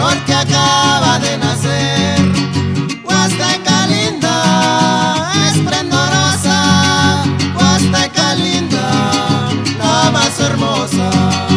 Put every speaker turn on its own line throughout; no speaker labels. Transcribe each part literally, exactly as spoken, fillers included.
porque acaba de nacer. Huasteca linda, esplendorosa, Huasteca linda, la más hermosa.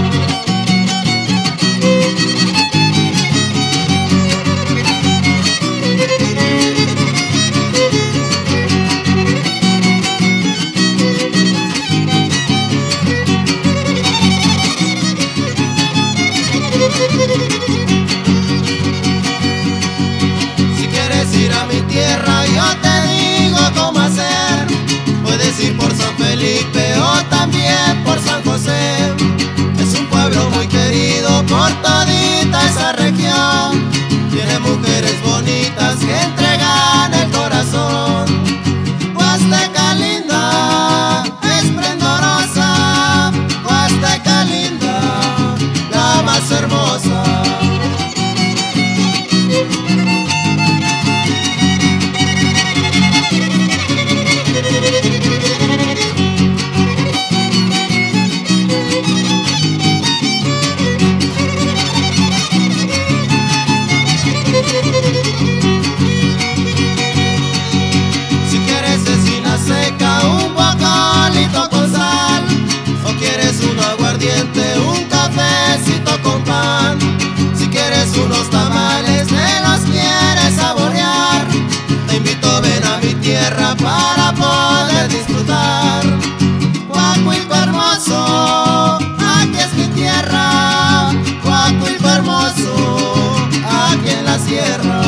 Si quieres ir a mi tierra, yo te digo cómo hacer. Puedes ir por San Felipe o también por San José. Es un pueblo muy querido por todita esa región. Tiene mujeres bonitas que entregan el corazón. Huasteca linda, esplendorosa, Huasteca linda, la más hermosa. Si quieres cecina seca, un bocadito con sal, o quieres un aguardiente, un cafecito con pan. Si quieres unos tamales, te los quieres saborear, te invito, ven a mi tierra para poder disfrutar. Coahuilco hermoso, aquí es mi tierra. Coahuilco hermoso, aquí en la sierra.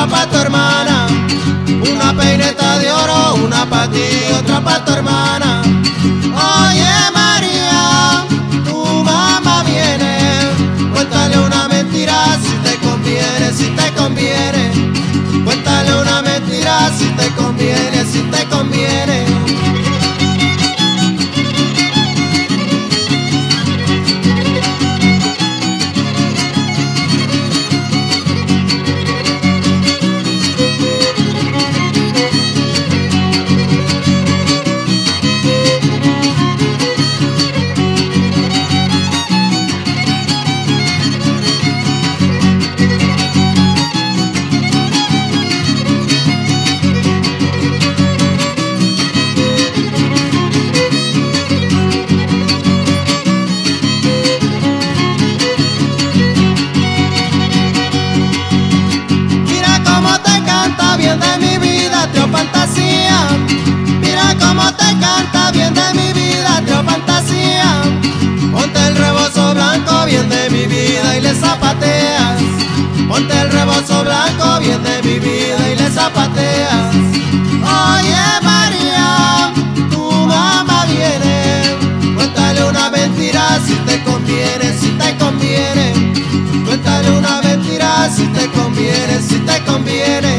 otra pa' tu hermana. Una peineta de oro, una pa' ti, otra pa' tu hermana. Oye María, tu mamá viene, cuéntale una mentira si te conviene, si te conviene. Cuéntale una mentira si te conviene, si te conviene. De mi vida, trío fantasía. Mira cómo te canta bien de mi vida, trío fantasía. Ponte el rebozo blanco bien de mi vida y le zapateas. Ponte el rebozo blanco bien de mi vida y le zapateas. Oye María, tu mamá viene, cuéntale una mentira si te conviene, si te conviene. Cuéntale una mentira si te conviene, si te conviene.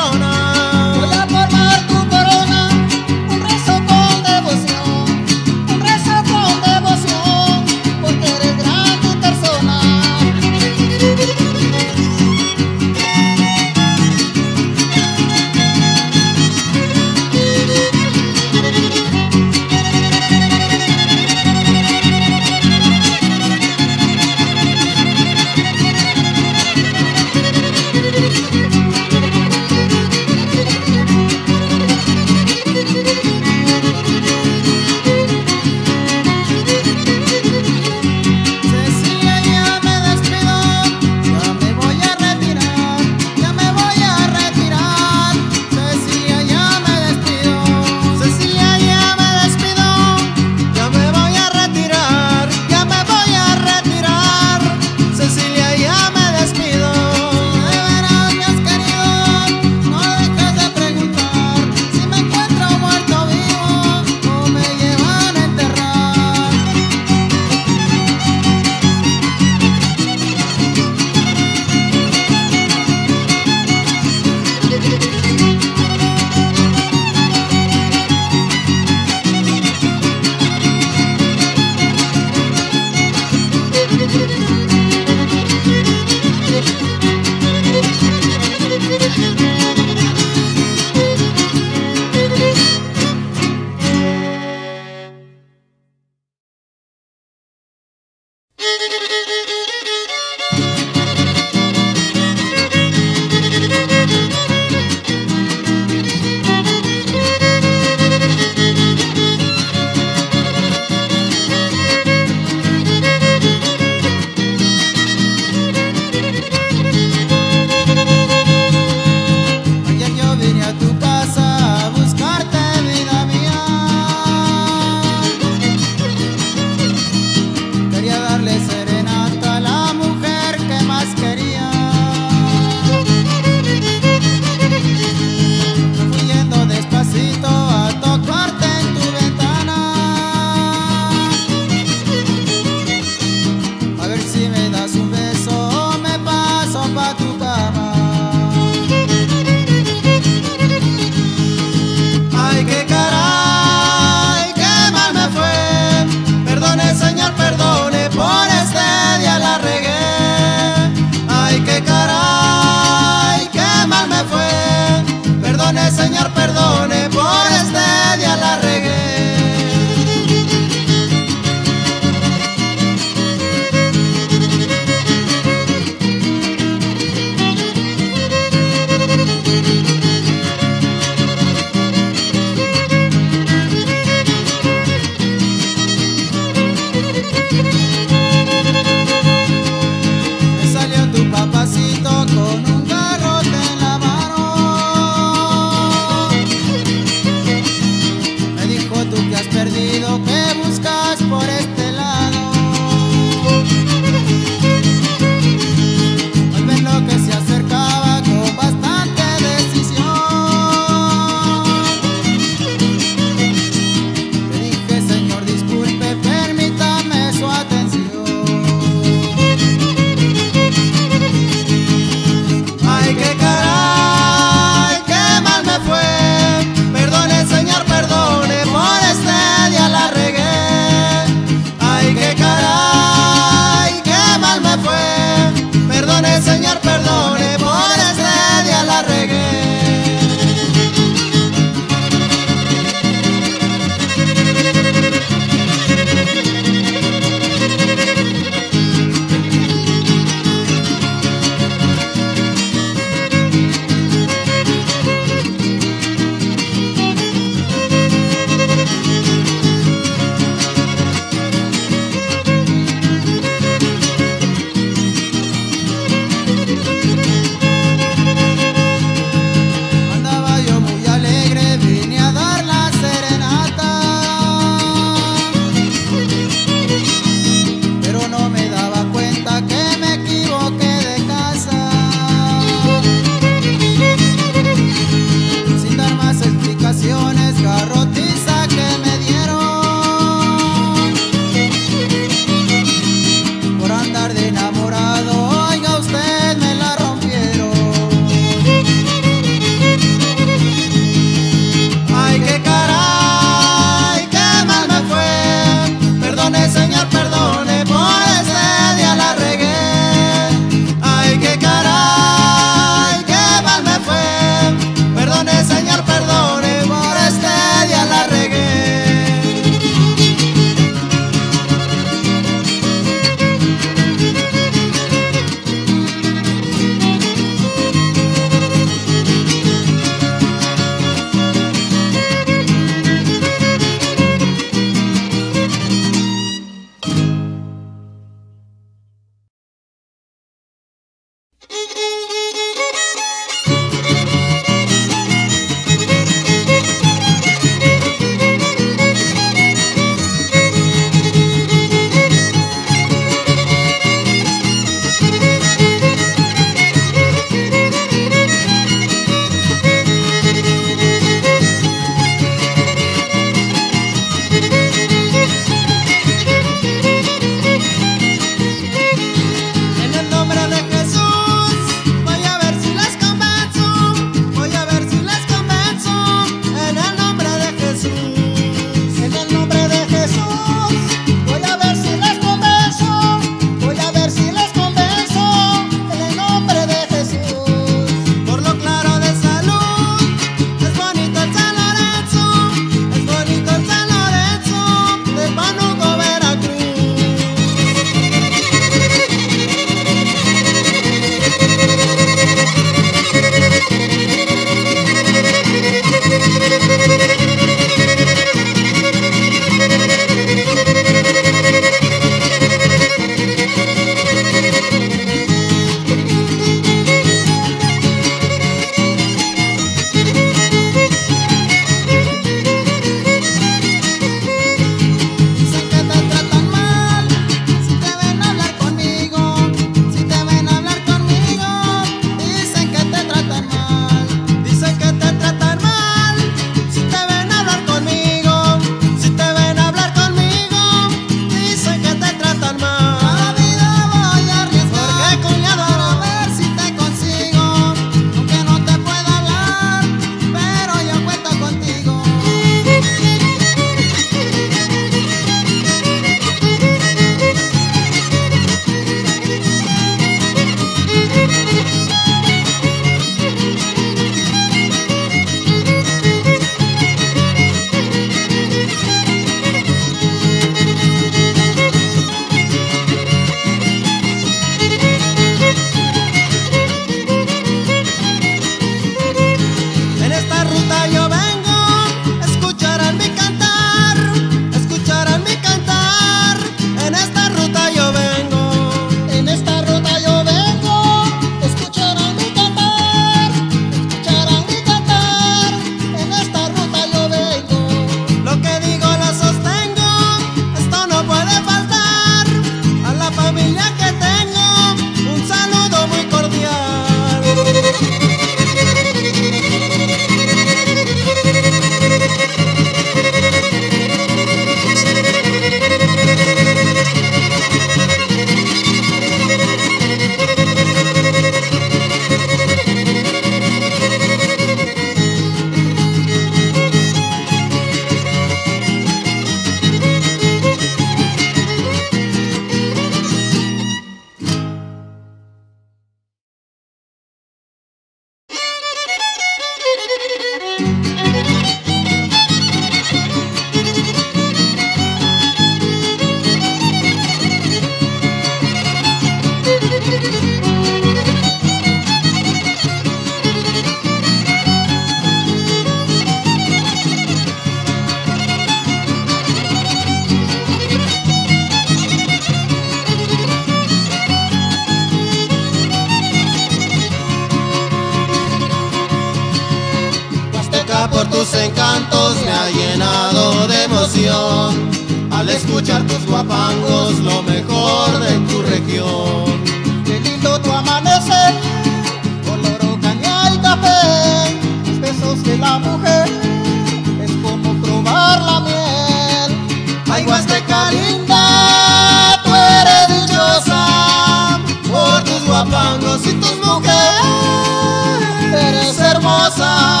Por tus encantos me ha llenado de emoción al escuchar tus guapangos, lo mejor de tu región.
Qué lindo tu amanecer, color caña y café, los besos de la mujer es como probar la miel.
Ay, Huasteca linda, tú eres dichosa por tus guapangos y tus mujeres, eres hermosa.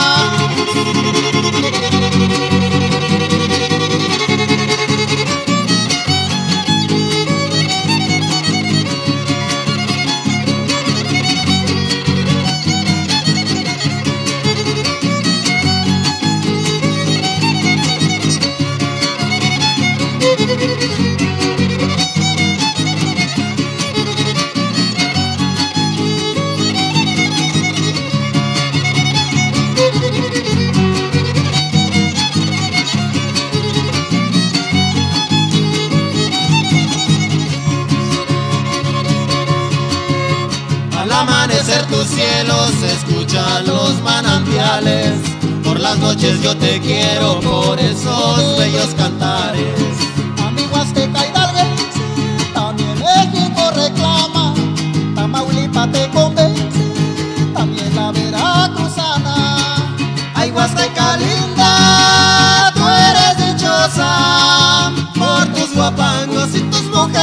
Al amanecer tus cielos se escuchan los manantiales, por las noches yo te quiero por esos bellos cantares.
A mi Huasteca hidalguense también México reclama, Tamaulipas te convence, también la veracruzana.
Ay, Huasteca linda, tú eres dichosa por tus guapangos y tus mujeres,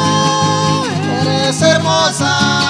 eres hermosa.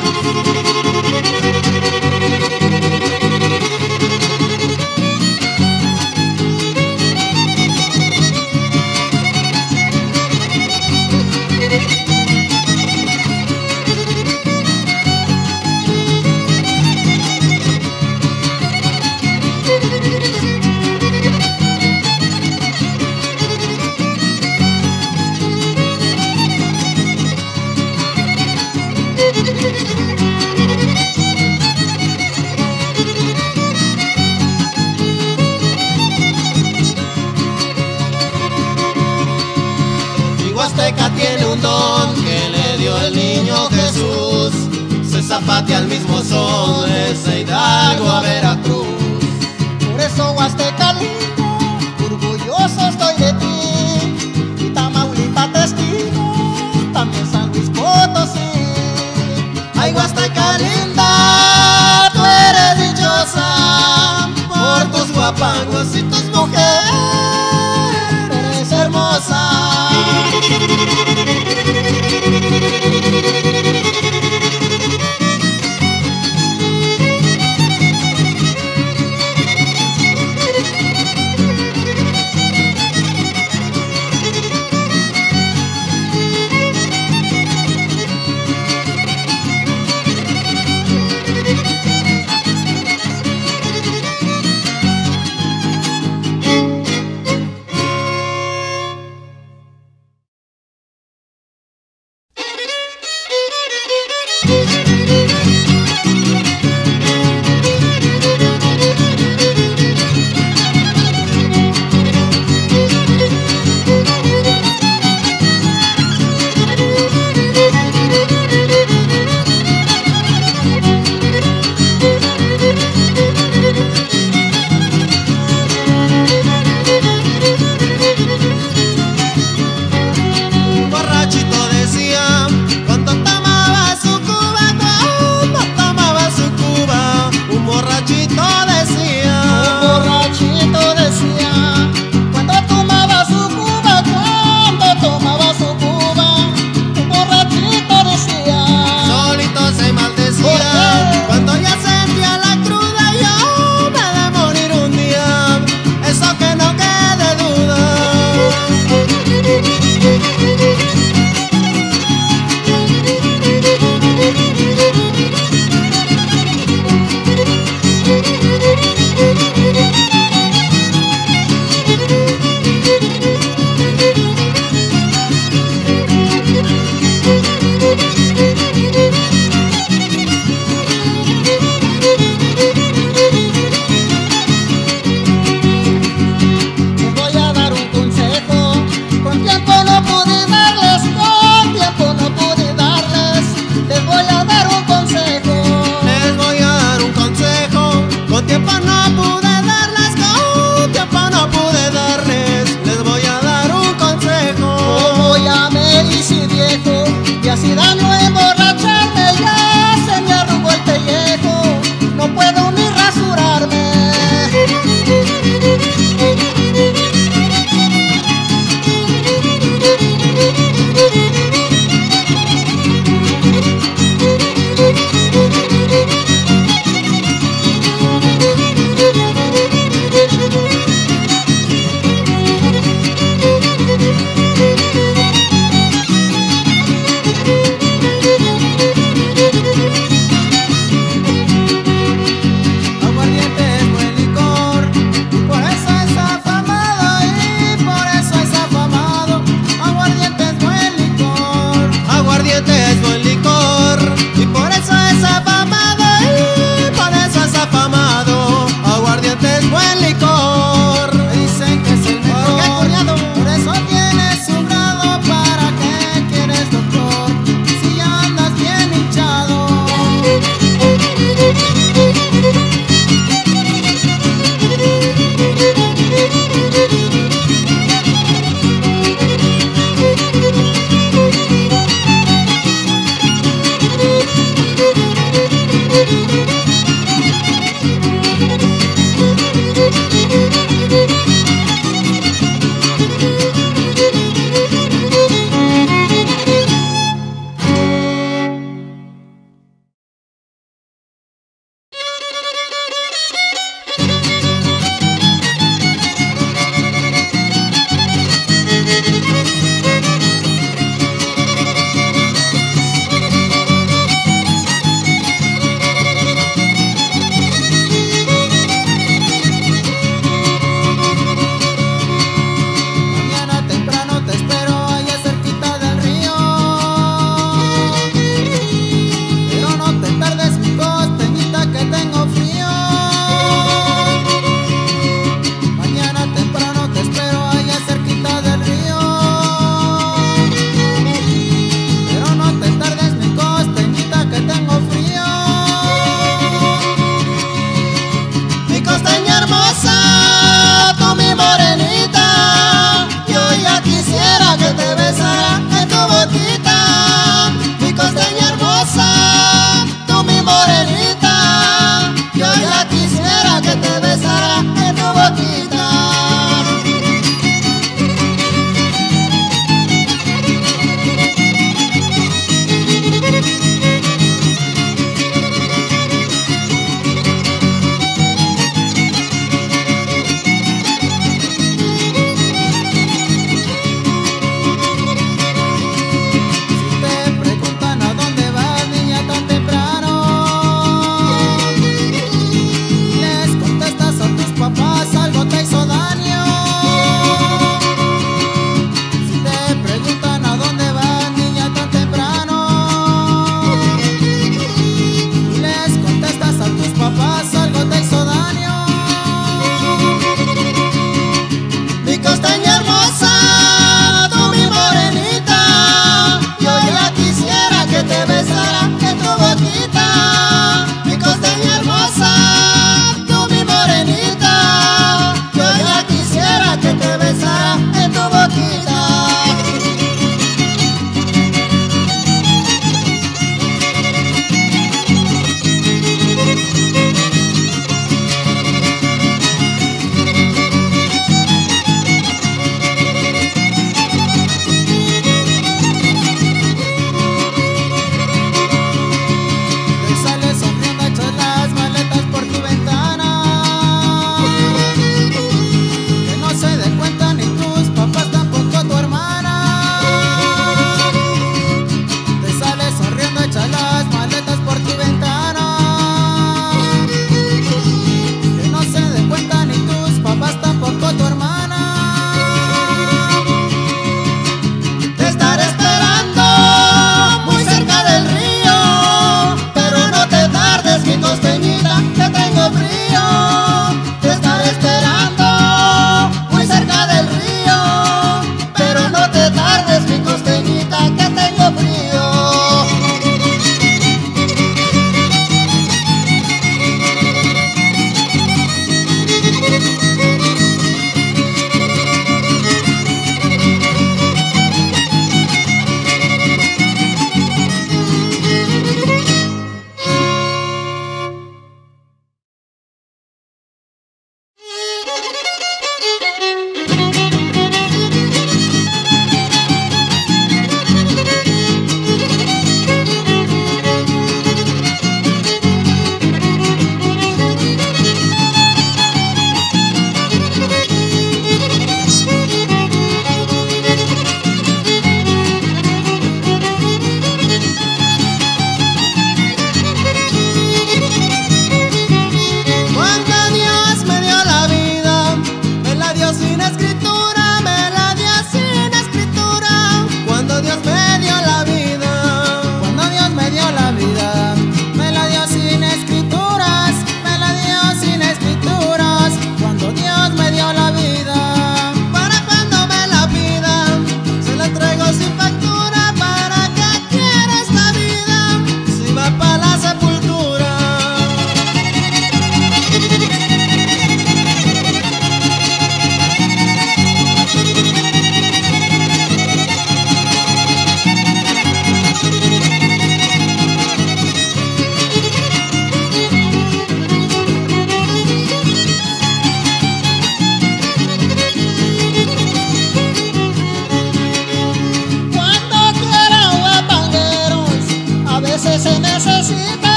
Huasteca tiene un don que le dio el niño Jesús, se zapatea al mismo son de Hidalgo a Veracruz.
Por eso Huasteca linda, orgulloso estoy de ti, y Tamaulipas testigo, también San Luis Potosí.
Ay, Huasteca linda, tú eres dichosa por tus guapangos y tus mujeres, eres hermosa.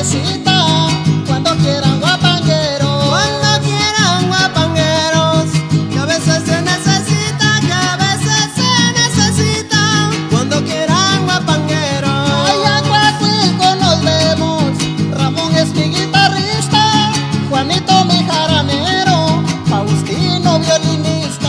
necesita cuando quieran guapangueros.
Cuando quieran guapangueros, que a veces se necesita, que a veces se necesita. Cuando quieran guapangueros.
Allá en Coahuilco nos vemos. Ramón es mi guitarrista, Juanito mi jaranero, Faustino violinista.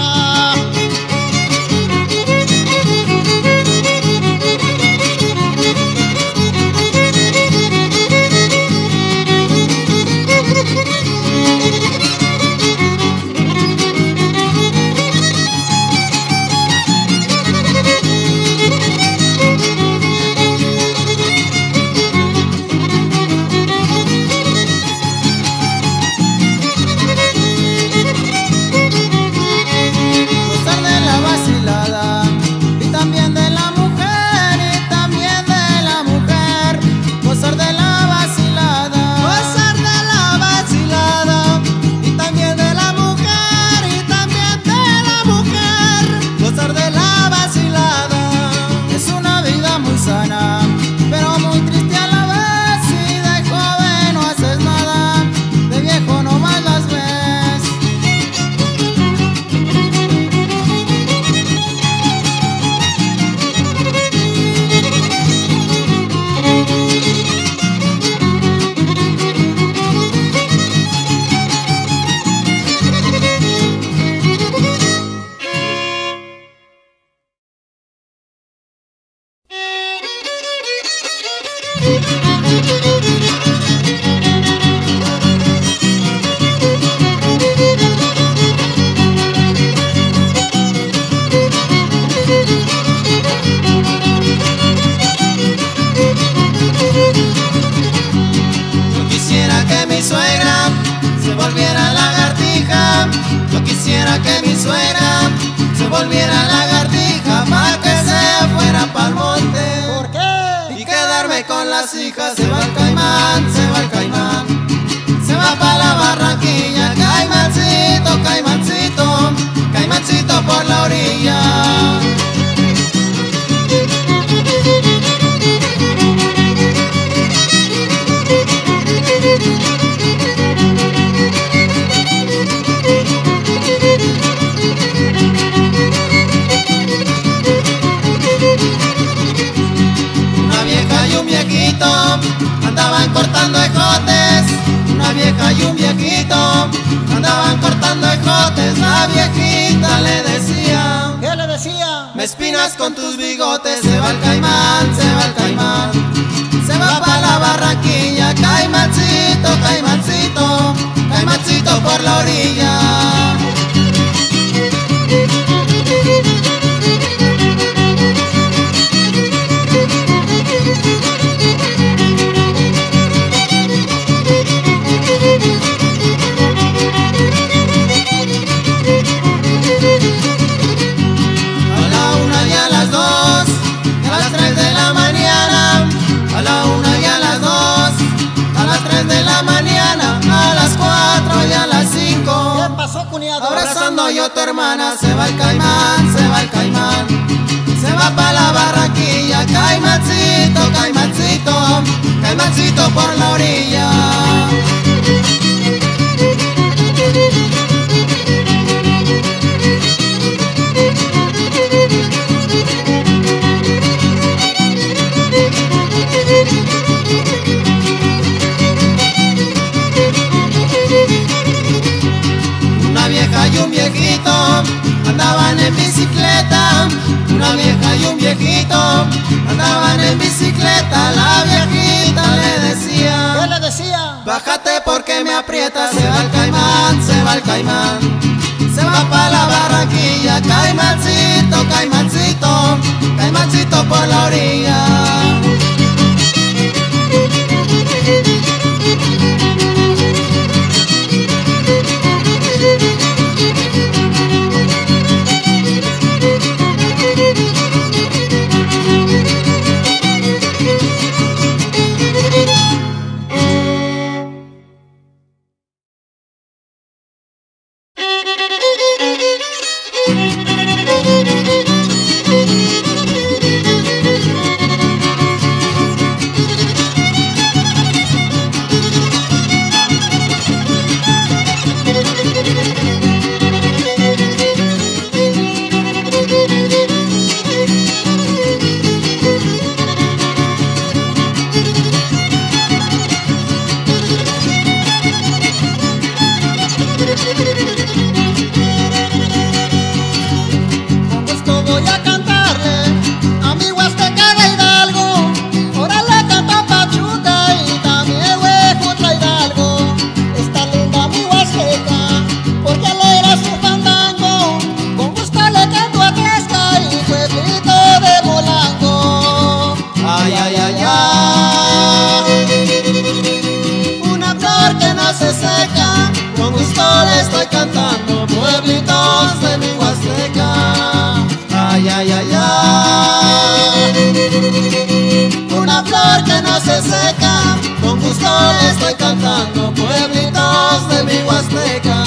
Gozar de la vacilada y también de la mujer, y también de la mujer. Gozar de la vacilada, gozar de la vacilada y también de la mujer, y también de la mujer. Gozar de la vacilada es una vida muy sana, pero muy triste a la vez. Si de joven no haces nada, de viejo nomás las ves. Yo quisiera que mi suegra se volviera lagartija. Yo quisiera que mi suegra se volviera lagartija, pa' que se fuera pa'l monte
¿Por qué?
y quedarme con las hijas. Se va el caimán, se va el caimán, se va pa' la Barranquilla. Caimancito, caimancito, caimancito por la orilla. Una vieja y un viejito andaban cortando ejotes. Una vieja y un viejito andaban cortando ejotes. La viejita le decía:
¿Qué le decía?
me espinas con tus bigotes. Se va el caimán, se va el caimán, se va pa' la Barranquilla. Caimancito, caimancito, caimancito por la orilla. A la una y a las dos, y a las tres de la mañana. A la una y a las dos, a las tres de la mañana. A las cuatro y a las cinco.
¿Qué pasó, cuñado?
Abrazando yo a tu hermana. Se va el caimán, se va el caimán, se va pa' la Barranquilla. Caimancito, caimancito, caimancito por la orilla. Una vieja y un viejito andaban en bicicleta. Una vieja y un viejito andaban en bicicleta. La viejita le decía:
¿Qué le decía?
bájate porque me aprieta. Se va el caimán, se va el caimán, se va pa' la Barranquilla. Caimancito, caimancito, caimancito por la orilla. Una flor que no se seca, con gusto le estoy cantando, pueblitos de mi Huasteca.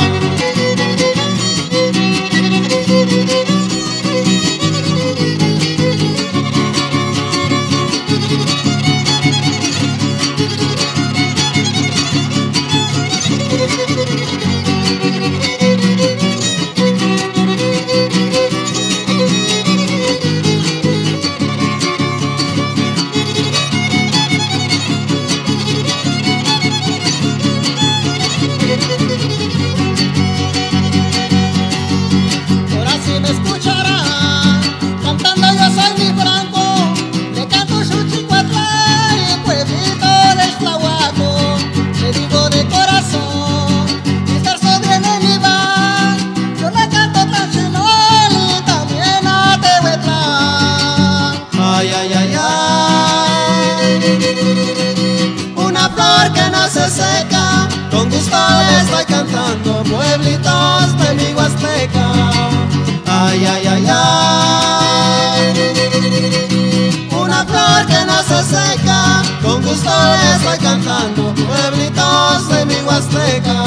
Seca, con gusto le estoy cantando, pueblitos de mi Huasteca. Ay, ay, ay, ay. Una flor que no se seca, con gusto le estoy cantando, pueblitos de mi Huasteca.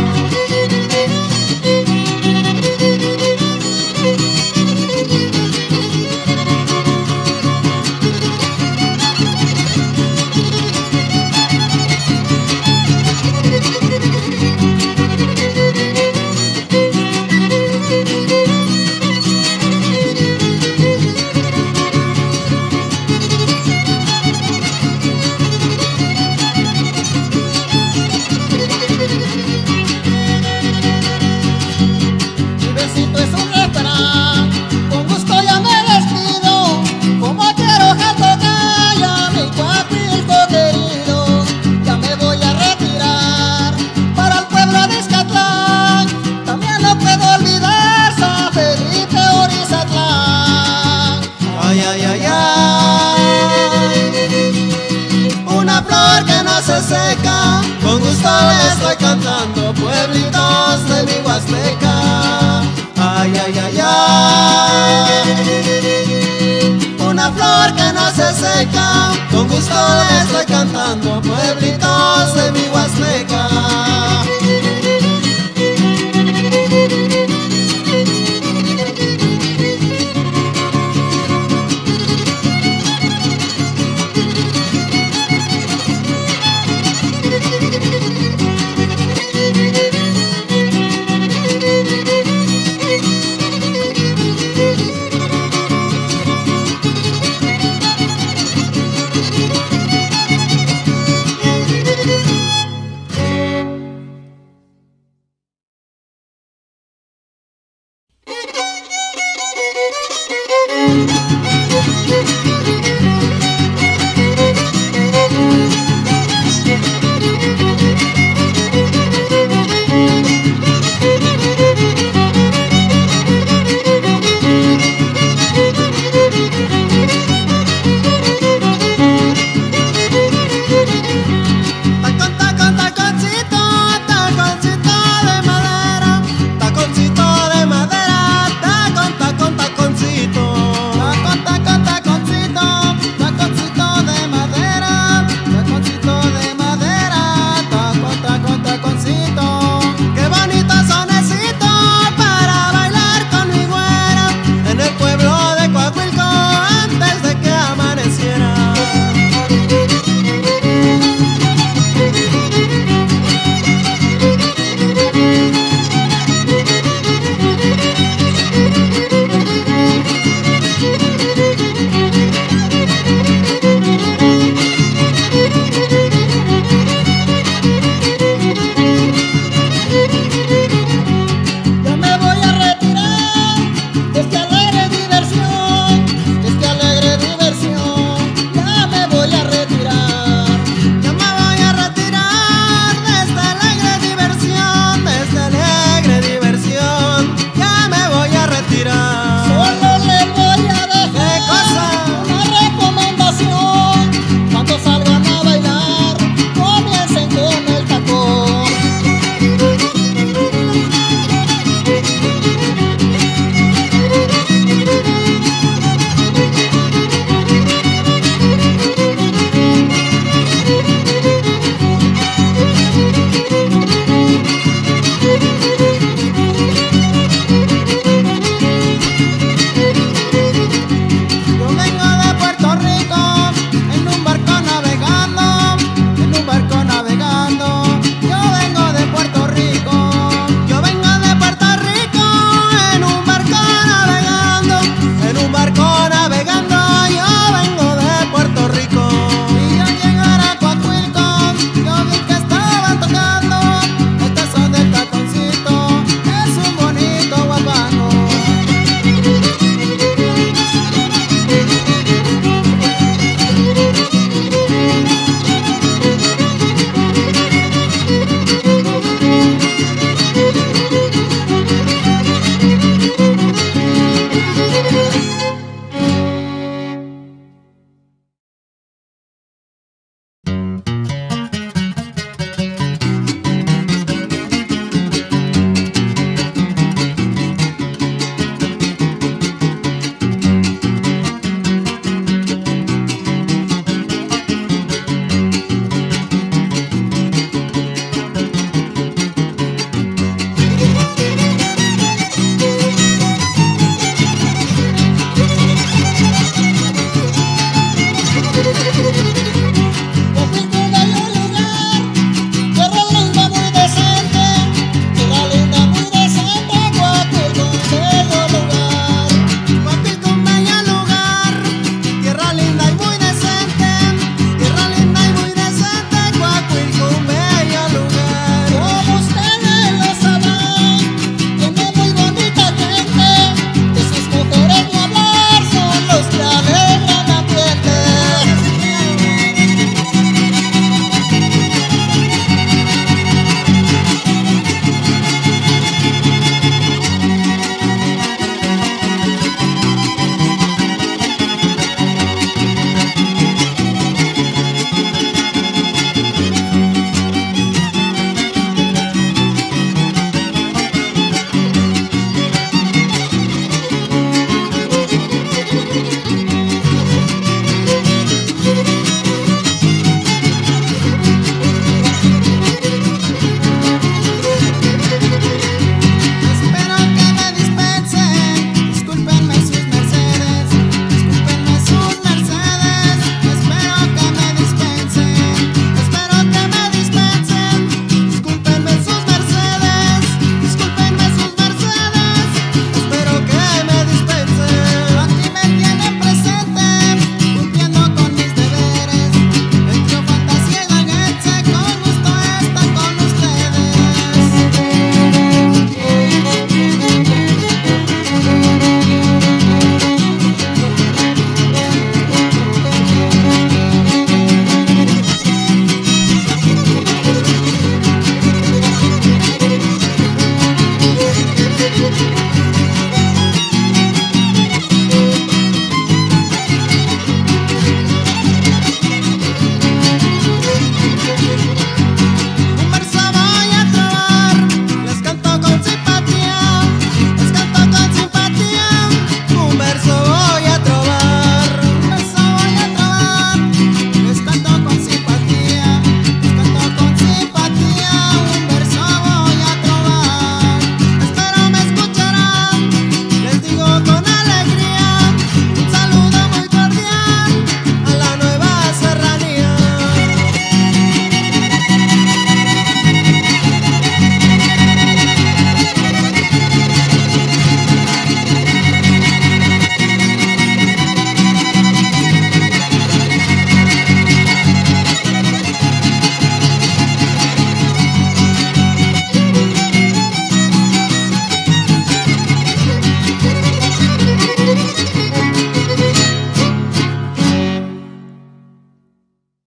Seca, con gusto le estoy cantando, pueblitos de mi Huasteca. Ay, ay, ay, ay. Una flor que no se seca, con gusto le estoy cantando,